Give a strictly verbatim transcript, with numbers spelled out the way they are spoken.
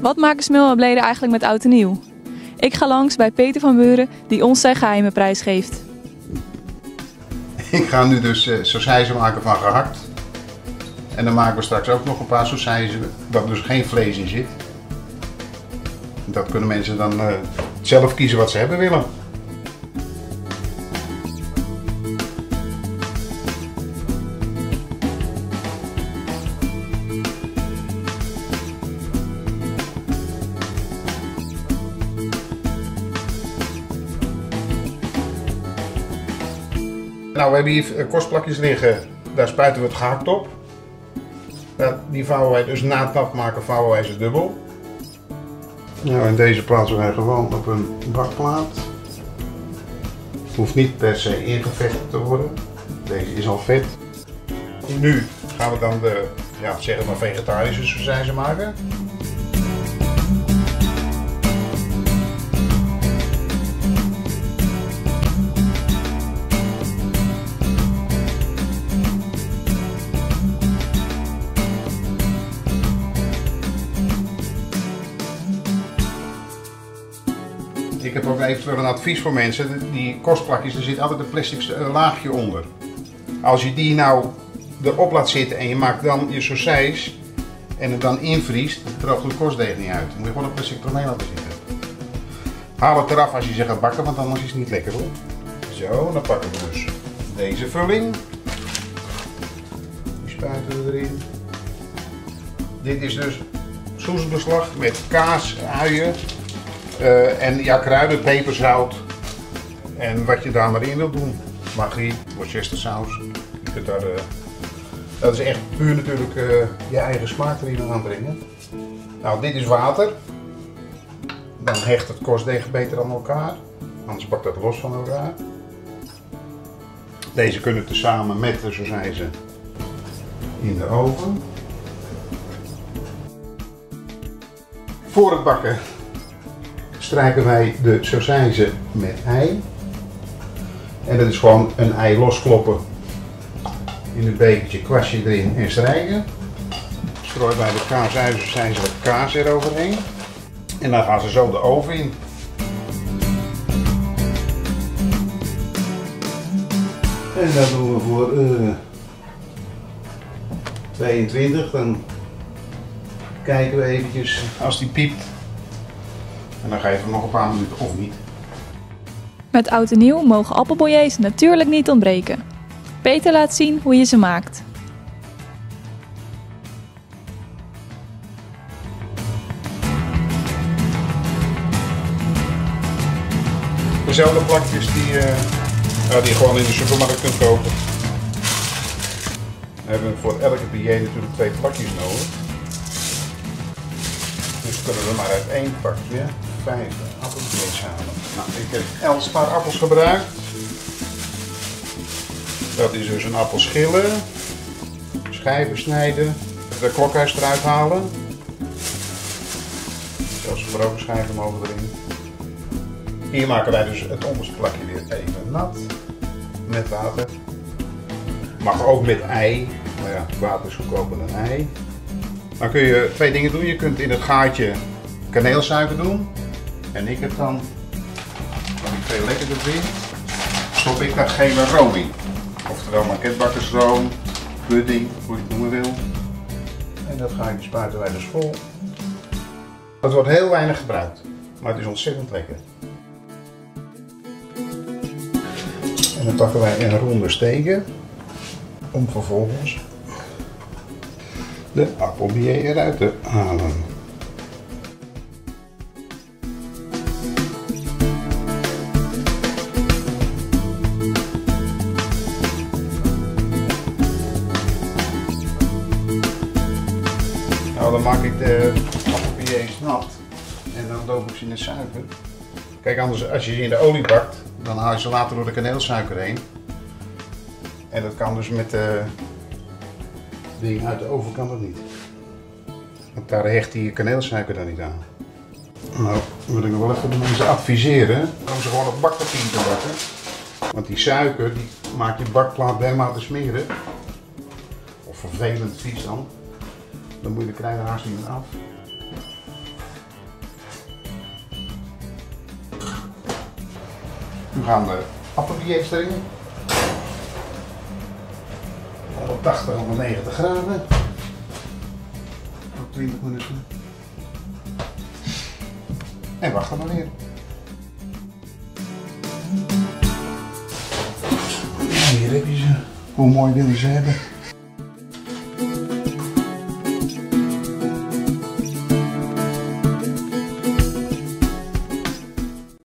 Wat maken smilwerbleden eigenlijk met oud en nieuw? Ik ga langs bij Peter van Buren die ons zijn geheimen prijs geeft. Ik ga nu dus uh, sausijzen maken van gehakt. En dan maken we straks ook nog een paar sausijzen waar dus geen vlees in zit. Dat kunnen mensen dan uh, zelf kiezen wat ze hebben willen. Nou, we hebben hier kostplakjes liggen, daar spuiten we het gehakt op. Die vouwen wij dus na het nat maken, vouwen wij ze dubbel. Nou, en deze plaatsen wij gewoon op een bakplaat. Het hoeft niet per se ingevecht te worden. Deze is al vet. Nu gaan we dan de, ja, zeg maar vegetarische sausijzen maken. Ik heb ook even een advies voor mensen. Die kostplakjes, er zit altijd een plastic laagje onder. Als je die nou erop laat zitten en je maakt dan je sausijs en het dan invriest, dan droogt de kostdeeg niet uit. Dan moet je gewoon een plastic eromheen laten zitten. Haal het eraf als je ze gaat bakken, want anders is het niet lekker hoor. Zo, dan pakken we dus deze vulling. Die spuiten we erin. Dit is dus soesbeslag met kaas, uien. Uh, en ja, kruiden, peper, zout en wat je daar maar in wilt doen. Maggi, worcestersaus. Je kunt daar, uh, dat is echt puur natuurlijk uh, je eigen smaak erin aanbrengen. Nou, dit is water. Dan hecht het kostdeeg beter aan elkaar. Anders bakt het los van elkaar. Deze kunnen tezamen met de sausijzen in de oven. Voor het bakken strijken wij de sausijzen met ei. En dat is gewoon een ei loskloppen in een bekertje, kwastje erin en strijken. Strooi bij de kaassausijzen wat kaas eroverheen. En dan gaan ze zo de oven in. En dat doen we voor uh, tweeëntwintig. Dan kijken we eventjes als die piept. En dan geven we nog een paar minuten of niet. Met oud en nieuw mogen appelbouillés natuurlijk niet ontbreken. Peter laat zien hoe je ze maakt. Dezelfde plakjes die, uh, uh, die je gewoon in de supermarkt kunt kopen. We hebben voor elke billet natuurlijk twee plakjes nodig. Dus kunnen we maar uit één pakje vijf appelbillets halen. Nou, ik heb elf paar appels gebruikt. Dat is dus een appel schillen, schijven snijden, de klokhuis eruit halen. Zelfs gebroken schijven mogen erin. Hier maken wij dus het onderste plakje weer even nat met water. Mag ook met ei, maar ja, water is goedkoper dan ei. Dan kun je twee dingen doen. Je kunt in het gaatje kaneelsuiker doen. En ik heb dan, dan ik veel lekkerder vind, stop ik daar gele room in. Oftewel maketbakkersroom, pudding, hoe je het noemen wil. En dat gaatje spuiten wij dus vol. Dat wordt heel weinig gebruikt, maar het is ontzettend lekker. En dan pakken wij een ronde steken om vervolgens de appelbillet eruit te halen. Nou, dan maak ik de appelbillets nat en dan doop ik ze in de suiker. Kijk, anders als je ze in de olie bakt, dan haal je ze later door de kaneelsuiker heen. En dat kan dus met de ding uit de oven kan dat niet. Want daar hecht die kaneelsuiker dan niet aan. Nou, wil ik nog wel even de mensen adviseren om ze gewoon op bakpapier te bakken. Want die suiker die maakt je bakplaat helemaal te smeren. Of vervelend vies dan. Dan moet je de kleine haast niet meer af. gaan de appelbillets erin. honderdtachtig, honderdnegentig graden. Voor twintig minuten. En wachten maar weer. Hier heb je ze. Hoe mooi willen ze hebben?